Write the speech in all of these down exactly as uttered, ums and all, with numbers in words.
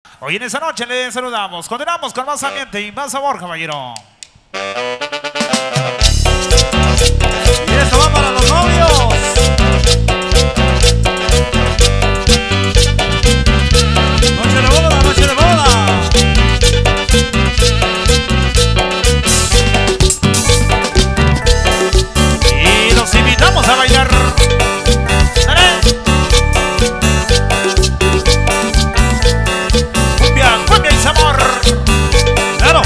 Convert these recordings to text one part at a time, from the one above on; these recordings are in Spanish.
Hoy en esta noche le saludamos. Continuamos con más ambiente y más sabor, caballero. Y esto va para los novios. Noche de boda, noche de boda. Y los invitamos a bailar. ¡Dale! Cumbia, cumbia y sabor. Claro.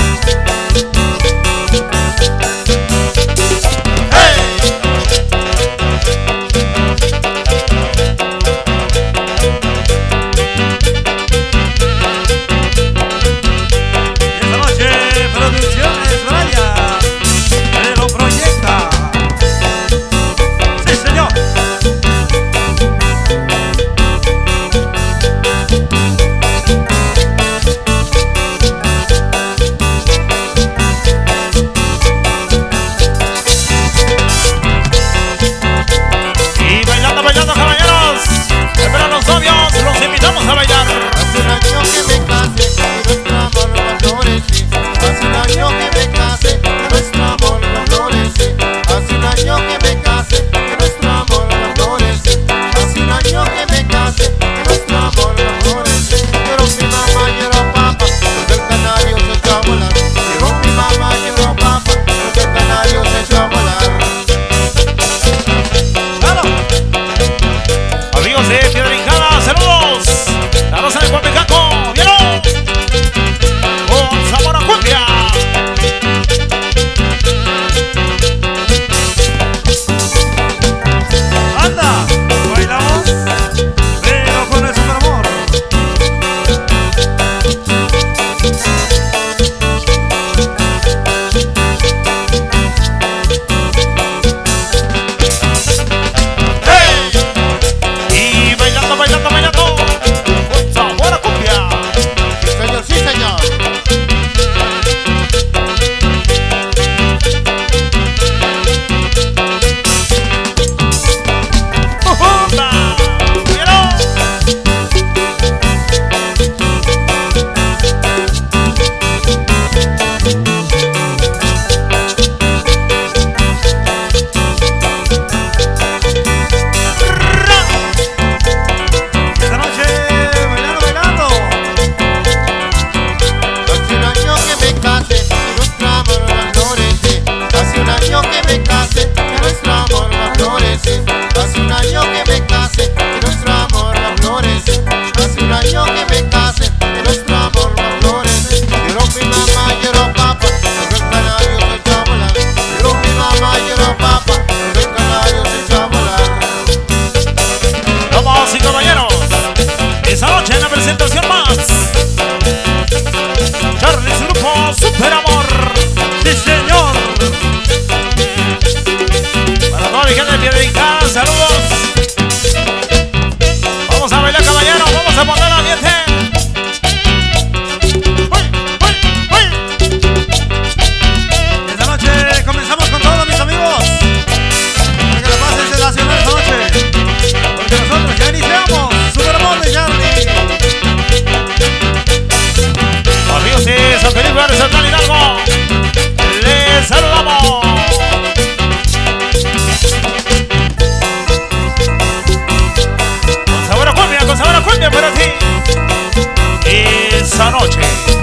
Esta noche.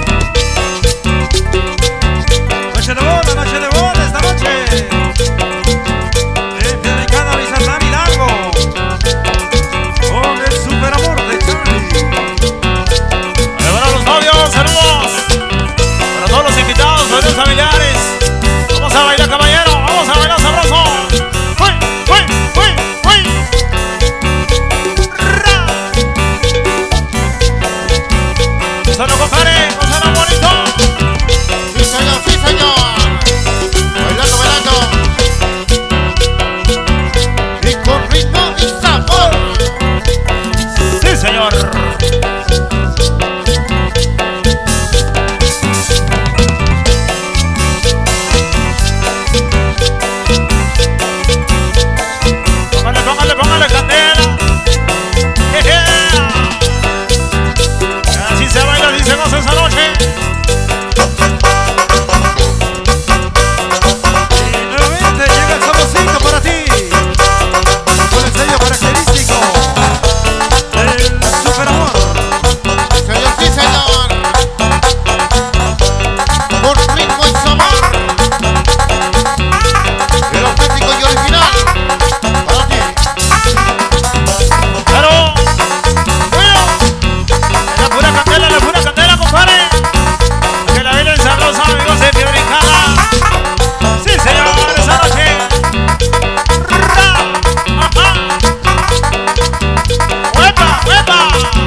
Noche de boda, noche de boda esta noche. Es dedicada a Bizarrán Hidalgo con el super amor de Charlie. Para los novios, saludos. Para todos los invitados, para los familiares. Vamos a bailar, caballero. Vamos a bailar sabroso. ¡Uy, uy, uy, uy! ¡Solo compadre! ¡Solo bonito! ¡Sí, señor! ¡Sí, señor! Bailando, bailando. Y con ritmo y sabor. ¡Sí, señor! Póngale, póngale, póngale candela. ¡Yeah! Así se baila. hermosa esa noche. Y nuevamente llega el saborcito para ti. Con el sello característico del super amor. Señor, sí, señor. Con ritmo y sabor. El auténtico y original. Para ti. Claro. La pura candela, la pura candela, compadre. Que la viene sabrosa, amigos de Piedrincada. Sí, señor, esa noche. Ra. Ajá. ¡Huepa, huepa!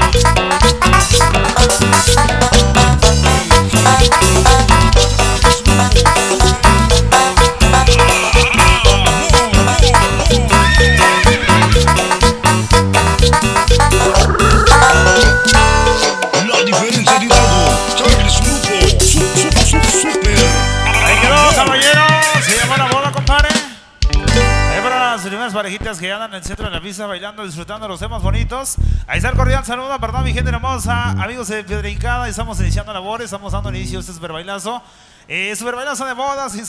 La diferencia de Hidalgo, Charles Grupo, su, su, su, super. Ahí quedó, caballero. Se llamó la boda, compadre. Ahí para las primeras parejitas que andan en el centro de la pista bailando, disfrutando los temas bonitos. Ahí está el cordial saludo, perdón, mi gente hermosa. Amigos de Piedrincada, estamos iniciando labores, estamos dando inicio a este super bailazo. Eh, super bailazo de bodas.